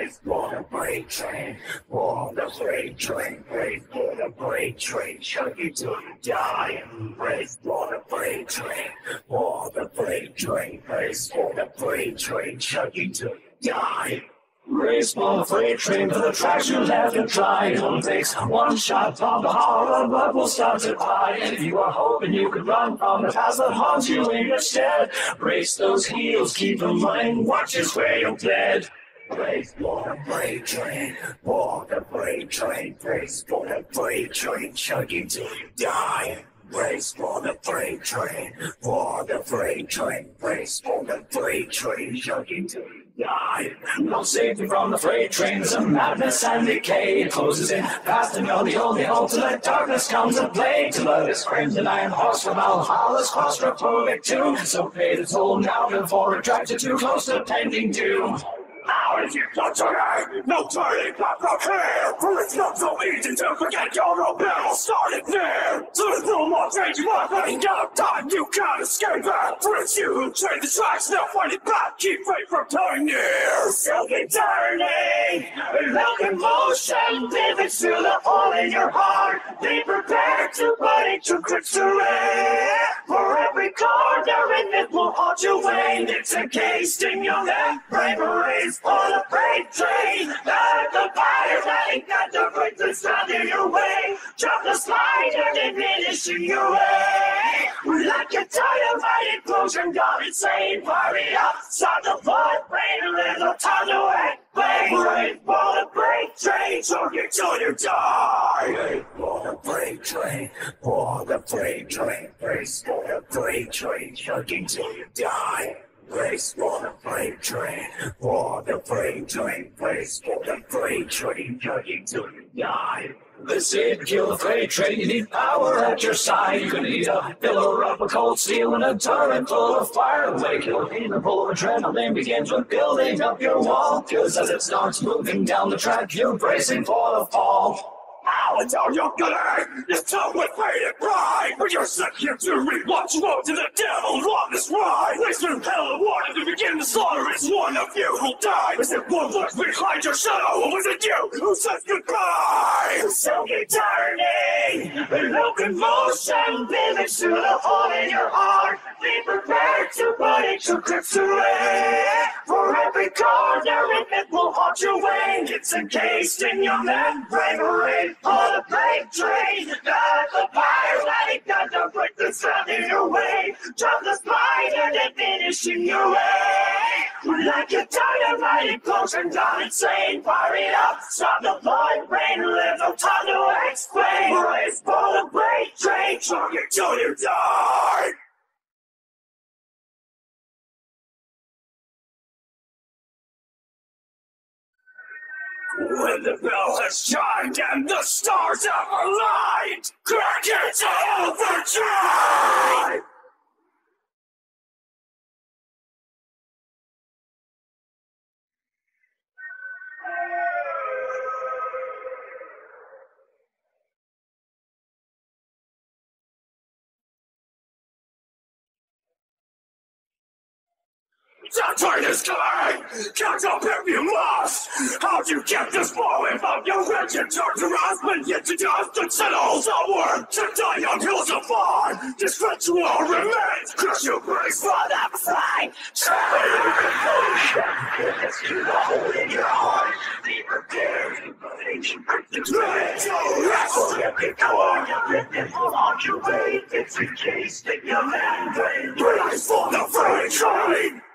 Race for the freight train, for the freight train, race for the freight train, chug it till you die. Race for the freight train, for the freight train, race for the freight train, chug it till you die. Race for the freight train, for the tracks you left and tried. It only takes one shot from the heart, the blood will start to cry. And if you are hoping you could run from the past that haunts you in your stead, brace those heels, keep them running, watch is where you're dead. Race for the freight train, for the freight train, race for the freight train, chugging till you die. Race for the freight train, for the freight train, race for the freight train, chugging till you die. No safety from the freight train, there's a madness and decay. It closes in fast and you're the only hope till that darkness comes and play. Till the screams an iron horse from Valhalla's claustrophobic tomb. So pay the toll now before it drives you too close to pending doom. Now if you got today, no turning back from here. For it's not so easy to forget your rebel started there. So there's no more change you are running out of time, you can't escape it. For it's you who change the tracks, now find it back, keep fate from coming near. Silky turning, locomotion, pivots to the hole in your heart. Be prepared to put it to grips to rest. For every corner in it will haunt your way. It's encased in your neck, bravery for the freight train, and the fire light that the brakes is standing your way. Drop the slide and diminish your way. Like a dynamite explosion, gone insane. Party up, stop the blood, rain a little time to explain. Wait for the freight train, choke it till you die. Wait for the freight train, for the freight train, race for the freight train, chugging till you die. Race for the freight train, for the freight train, race for the freight train, chugging till you die. This ain't kill the freight train, you need power at your side. You're gonna need a pillar of a cold steel and a turret full of fire. The way kill pain, the pull of adrenaline begins with building up your wall. Cause as it starts moving down the track, you're bracing for the fall. Now it's all you're gonna you tell with pain and pride. But you're sent here to reap what you owe to the devil on this ride. Place from hell and water to begin the slaughter. It's one of you who'll die. Was it one look behind your shadow, or was it you who said goodbye? Silky turning, locomotion, pivots to the hole in your heart. Be prepared to put it to grips to rest. For every corner in it will haunt your way. It's encased in your bravery. For the freight train, not the fire light, not the brick that's standing your way. Drop the slide and finishing your way. Like a dynamite explosion, gone insane. Fire it up, stop the blood, rain, live no time to explain. Race for the freight train, chug it till you die. When the bell has chimed and the stars have aligned, crack it to overdrive! The train is coming! Catch up if you must! How'd you get this blowing from your engine turns around when you to dust and settles outward to die on hills of fire? This ritual remains, crush your brace for that flight! It's to the hole in your heart. Be prepared to break the train. So every corner it will haunt your way. It's encased in your membrane. Brace for the freight train!